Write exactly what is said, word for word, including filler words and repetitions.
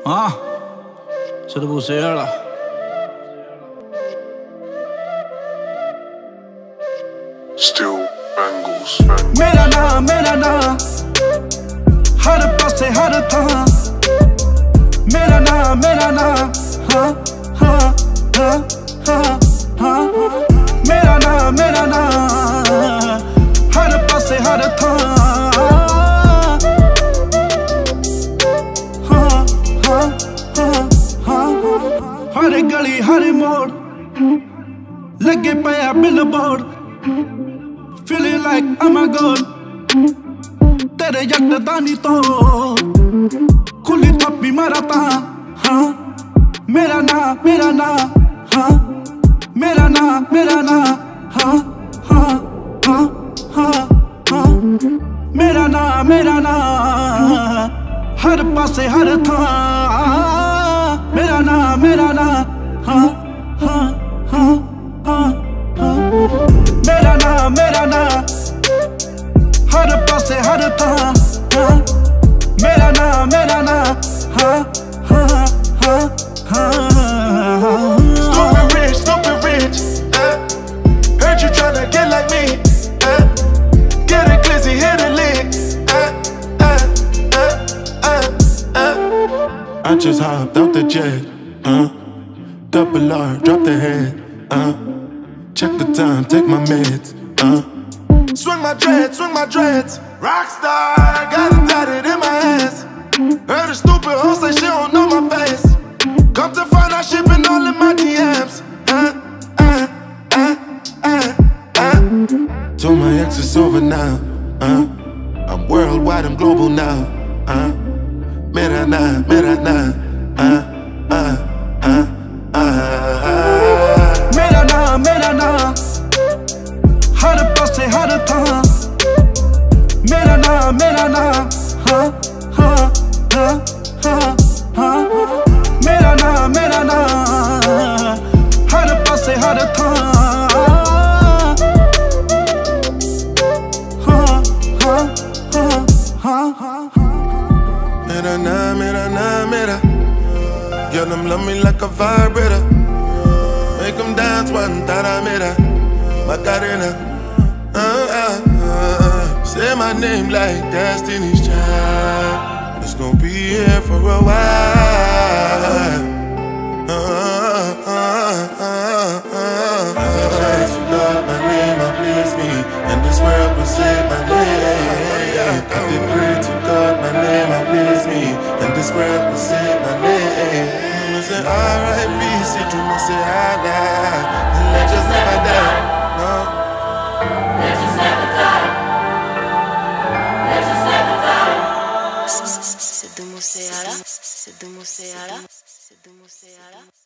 Ah, Siddhu Moosewala. Still bangles. मेरा नाम मेरा नाम हर पासे हर थां मेरा नाम मेरा नाम हाँ हाँ हाँ हाँ हाँ मेरा नाम मेरा नाम हर पासे हर थां हाँ हाँ हाँ हाँ हर गली हर मोड़ लगे पाया billboard Feeling like I'm a god तेरे यकदानी तो खुली थप्पी मारता हाँ मेरा नाम मेरा नाम हाँ मेरा नाम मेरा नाम हाँ हाँ हाँ हाँ हाँ मेरा नाम मेरा नाम हर पासे हर थां मेरा नाम मेरा नाम हाँ हाँ हाँ हाँ हाँ मेरा नाम मेरा नाम हर पासे हर थां मेरा नाम मेरा नाम हाँ हाँ हाँ हाँ Stupid rich, stupid rich, uh. Heard you tryna get like me, uh. Get a glizzy, hit a lick, uh, uh, uh, uh, uh. I just hopped out the jet, uh. Double R, drop the head, uh. Check the time, take my meds, uh. Swing my dreads, swing my dreads. Rockstar, got it tatted in my hands. Heard a stupid hoe say she don't know my face. Come to find out she been all in my D Ms. Uh, uh, uh, uh, uh. Told my ex it's over now. Uh. I'm worldwide, I'm global now. Uh. Mera na, mera na. Uh, uh, uh, uh. मेरा नाम मेरा नाम हर पासे हर थां मेरा नाम मेरा नाम हाँ हाँ हाँ हाँ हाँ मेरा नाम मेरा नाम हर पासे हर थां हाँ हाँ हाँ हाँ हाँ Mera na, mera na, mera. Girl, them love me like a vibrator. Make them dance one tada mera. Macarena. Uh, uh, uh. Say my name like Destiny's Child. It's gonna be here for a while. Uh, uh, uh, uh, uh. I pray to God my name will please me, and this world will say my name. I did pray to God my name will please me, and this world will say my name. I say R I P, Siddhu Moosewala. Legends never die. No. Legends never die. Legends never die. Siddhu Moosewala. Siddhu Moosewala. Siddhu Moosewala.